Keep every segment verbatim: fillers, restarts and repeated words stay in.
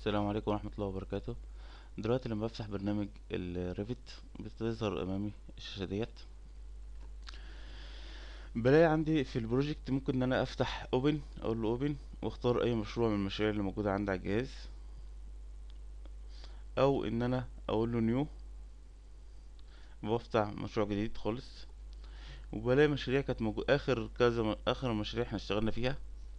السلام عليكم ورحمة الله وبركاته. دلوقتي لما بفتح برنامج الريفت بتظهر امامي الشاشة ديت. بلاقي عندي في البروجكت ممكن ان انا افتح اوبن، اقول له اوبن واختار اي مشروع من المشاريع اللي موجودة عندي على الجهاز، او ان انا اقول له نيو وافتح مشروع جديد خالص. وبلاقي مشاريع كانت موجودة اخر كذا م- اخر مشاريع احنا اشتغلنا فيها،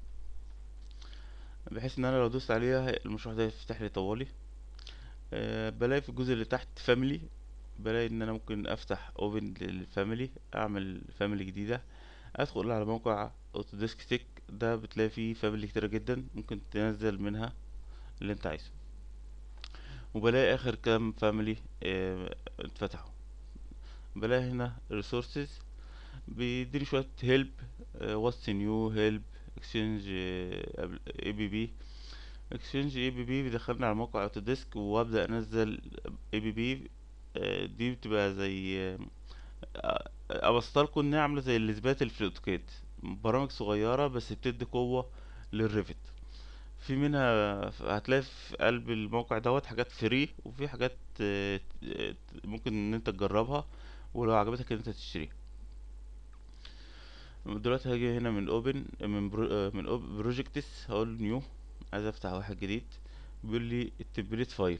بحيث ان انا لو دوست عليها المشروع ده يفتح لي طوالي. أه بلاقي في الجزء اللي تحت فاميلي، بلاقي ان انا ممكن افتح اوبن للفاميلي، اعمل فاميلي جديدة. ادخل على موقع اوتوديسك تك، ده بتلاقي فيه فاميلي كتيرة جدا ممكن تنزل منها اللي انت عايزه. وبلاقي اخر كام فاميلي اه اتفتحوا. بلاقي هنا resources بيديني شوية help، what's new help exchange اي بي بي. exchange اي بي بي بيدخلني على موقع اوتوديسك وابدا انزل اي بي بي. دي بتبقى زي آه، ابسطلكوا انها عامله زي الاثبات اللي في الاوتوكاد، برامج صغيره بس بتدي قوه للريفت. في منها هتلاقي في قلب الموقع دوت حاجات فري، وفي حاجات آه، آه، ممكن ان انت تجربها ولو عجبتك ان انت تشتريها. دلوقتي هاجي هنا من اوبن من برو آه، من بروجكتس، هقول نيو، عايز افتح واحد جديد. بيقول لي التمبليت فايل،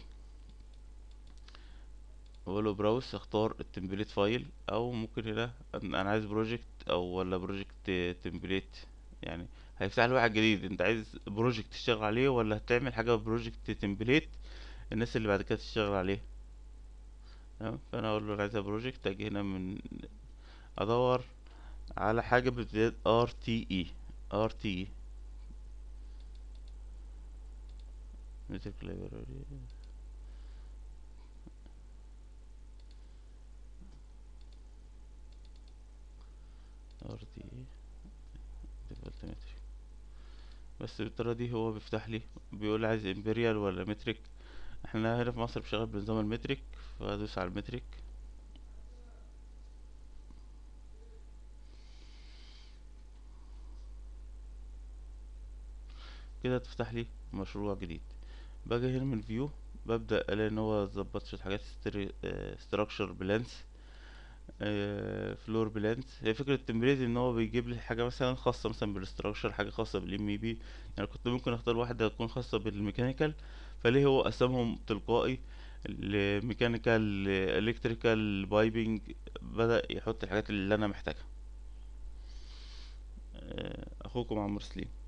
اقول له براوس، اختار التمبليت فايل. او ممكن هنا انا أنا عايز بروجكت او ولا بروجكت تمبليت، يعني هيفتح لي واحد جديد. انت عايز بروجكت تشتغل عليه ولا هتعمل حاجه بروجكت تمبليت الناس اللي بعد كده تشتغل عليه؟ تمام، فانا اقول له انا عايزها بروجكت. اجي هنا من ادور على حاجه بتبتدي ار تي اي، ار تي اي ميوزك لايبراري، ار تي اي ديفولت. بس بالطريقة دي هو بيفتح لي، بيقول لي عايز امبريال ولا مترك. احنا هنا في مصر بشغل بنظام المترك، فادوس على المترك. كده تفتح لي مشروع جديد. باجي هنا من فيو، ببدأ الاقي ان هو ظبط شوية حاجات، ستراكشر بلانس، فلور بلانس. هي فكرة التمبليت ان هو بيجيب لي حاجة مثلا خاصة مثلا بالاستراكشر، حاجة خاصة بالام اي بي. يعني كنت ممكن اختار واحدة تكون خاصة بالميكانيكال، فليه هو قسمهم تلقائي لميكانيكال الكتريكال بايبنج، بدأ يحط الحاجات اللي انا محتاجها. آه، اخوكم عمرو سليم.